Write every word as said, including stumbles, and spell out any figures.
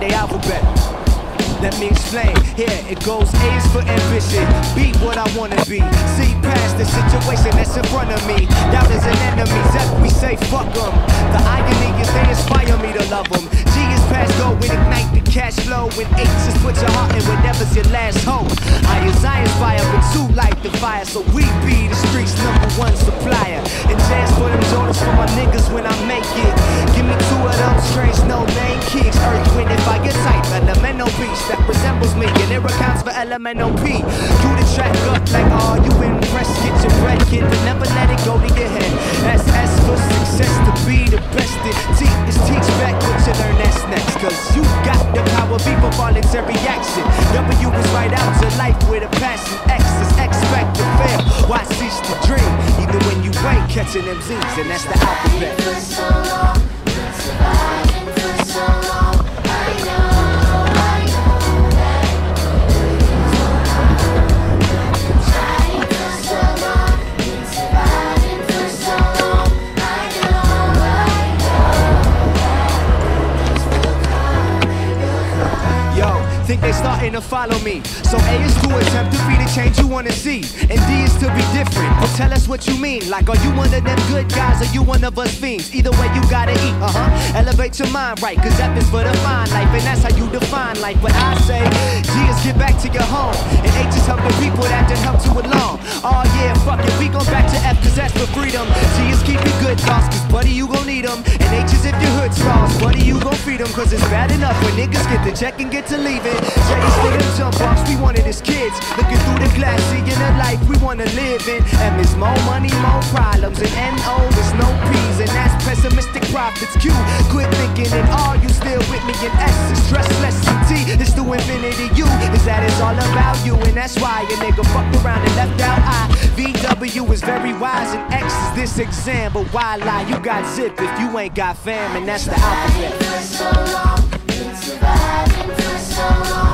the alphabet. Let me explain, here it goes. A is for ambition, be what I wanna be. See past the situation that's in front of me. Doubt is an enemy, that we say fuck them. The irony is they inspire me to love them. G is past go and ignite the cash flow. When H is put your heart in whatever's your last hope. I is I inspire, but two light the fire. So we be the streets number one supplier. And jazz for them Jordans for my niggas when I make it. Give me two of those strange no name kicks. Earth, wind, and fire type, elemental beast that resembles me, and it accounts for elemental P. Do the track up like, oh, you impressed, get your bread, kid, but never let it go to your head. S S for success, to be the best. T is teach back what you learn, that's next. Cause you got the power, be for voluntary action. W is right out to life with a passion. X is expect to fail, why cease to dream? Even when you ain't catching them Z's, and that's the alphabet. For so long, been surviving for so long, I know, I know that been trying for so long, been surviving for so long, I know, I know that things will come, they will come. Yo, think they starting to follow me. So A is to attempt to be the change you wanna see, and D is to be different. But tell us what you mean. Like, are you one of them good guys, or you one of us fiends? Either way, you gotta eat. Uh huh. Elevate your mind, right? Cause F is for the fine life, and that's how you define life. But I say G is get back to your home, and H is help the people that didn't help you along. Oh yeah, fuck it, we go back to F, cause that's for freedom. G is keep your good thoughts, cause buddy, you gon' need them. And H is if your hood stars, buddy, you gon' feed them. Cause it's bad enough when niggas get the check and get to leave it. J is for them jump offs, we wanted as kids. Looking through the glass, seeing the life we wanna live in. M is more money, more problems, and N O is no P's, and that's pessimistic profits. Q, quit thinking, and R, you still with me, and S is stress less than T, it's to infinity. U is that it's all about you, and that's why a nigga fucked around and left out I. V W is very wise, and X is this exam, but why lie? You got zip if you ain't got fam, and that's the alphabet. For so long, been surviving for so long.